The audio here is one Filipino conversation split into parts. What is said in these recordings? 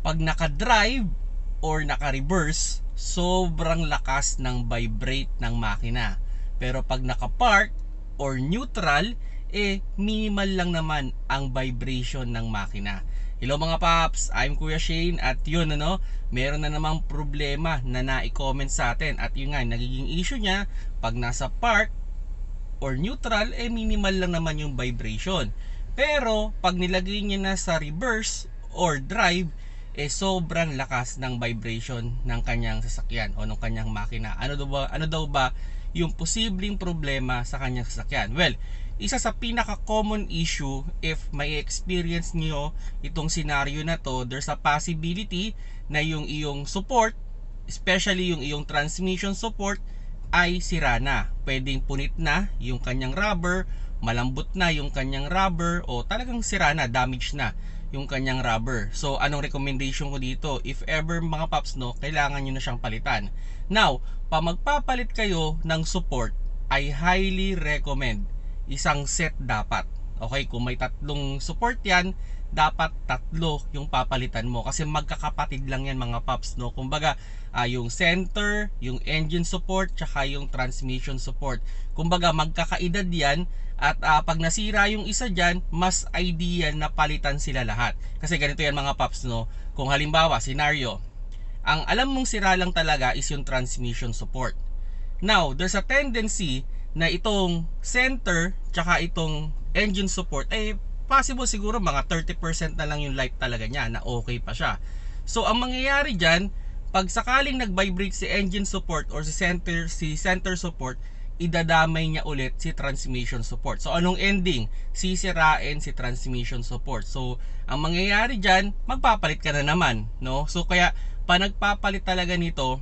Pag naka-drive or naka-reverse, sobrang lakas ng vibrate ng makina. Pero pag naka-park or neutral, minimal lang naman ang vibration ng makina. Hello mga paps, I'm Kuya Shane at yun meron na namang problema na na-comment sa atin. At yun nga, nagiging issue niya, pag nasa park or neutral, minimal lang naman yung vibration. Pero pag nilagay niya na sa reverse or drive, sobrang lakas ng vibration ng kanyang sasakyan o ng kanyang makina. Ano daw ba yung posibleng problema sa kanyang sasakyan? Well, isa sa pinaka-common issue if may experience niyo itong scenario na to, there's a possibility na yung iyong support, especially yung iyong transmission support, ay sira na. Pwedeng punit na yung kanyang rubber, malambot na yung kanyang rubber, o talagang sira na, damage na yung kanyang rubber. So anong recommendation ko dito? If ever mga paps kailangan nyo na siyang palitan. Now, magpapalit kayo ng support, I highly recommend isang set dapat. Okay, kung may tatlong support yan, dapat tatlo yung papalitan mo kasi magkakapatid lang yan mga paps kumbaga yung center, yung engine support, tsaka yung transmission support, kumbaga magkakaedad yan. At pag nasira yung isa dyan, mas ideal na palitan sila lahat. Kasi ganito yan mga paps kung halimbawa scenario, ang alam mong sira lang talaga is yung transmission support. Now, there's a tendency na itong center tsaka itong engine support possible siguro mga 30% na lang yung life talaga niya na okay pa siya. So ang mangyayari dyan, pag sakaling nag-vibrate si engine support or si center support, idadamay niya ulit si transmission support. So anong ending? Sisirain si transmission support. So ang mangyayari dyan, magpapalit ka na naman, So kaya pa nagpapalit talaga nito,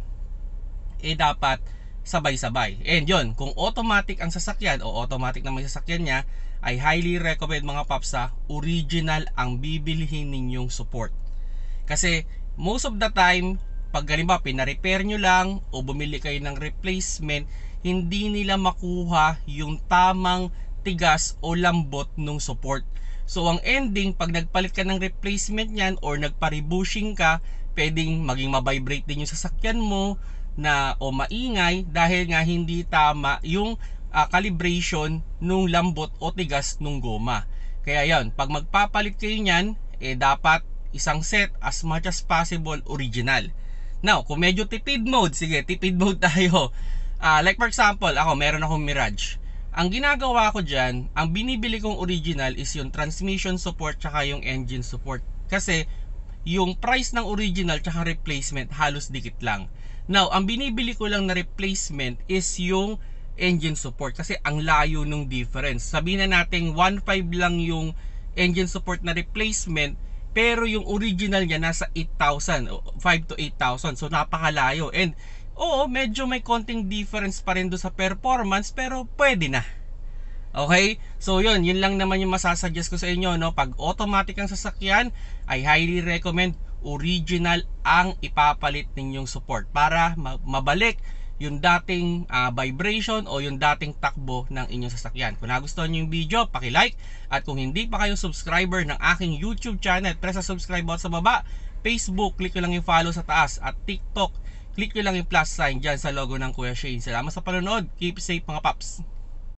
dapat sabay-sabay. And yun, kung automatic ang sasakyan o automatic na may sasakyan niya, I highly recommend mga paps original ang bibilhin ninyong support. Kasi most of the time, pag halimbawa pina-repair nyo lang o bumili kayo ng replacement, hindi nila makuha yung tamang tigas o lambot ng support. So ang ending, pag nagpalit ka ng replacement niyan or nagpa-rebushing ka, pwedeng maging ma-vibrate din yung sasakyan mo o maingay dahil nga hindi tama yung calibration nung lambot o tigas nung goma. Kaya yan, pag magpapalit kayo niyan, dapat isang set as much as possible original. Now, kung medyo tipid mode, sige, tipid mode tayo. Like for example, meron akong Mirage. Ang ginagawa ko dyan, ang binibili kong original is yung transmission support tsaka yung engine support. Kasi yung price ng original tsaka replacement halos dikit lang. Now, ang binibili ko lang na replacement is yung engine support kasi ang layo nung difference. Sabihin na natin 1.5 lang yung engine support na replacement, pero yung original niya nasa 8,000, 5 to 8,000. So napakalayo. And oo, medyo may konting difference pa rin do sa performance, pero pwede na. Okay? So yun lang naman yung masasuggest ko sa inyo, Pag automatic ang sasakyan, I highly recommend original ang ipapalit ninyong support para mabalik yung dating vibration o yung dating takbo ng inyong sasakyan. Kung nagustuhan nyo yung video, paki-like. At kung hindi pa kayo subscriber ng aking YouTube channel, press sa subscribe button sa baba. Facebook, click nyo lang yung follow sa taas. At TikTok, click nyo lang yung plus sign dyan sa logo ng Kuya Shane. Salamat sa panonood. Keep safe mga paps.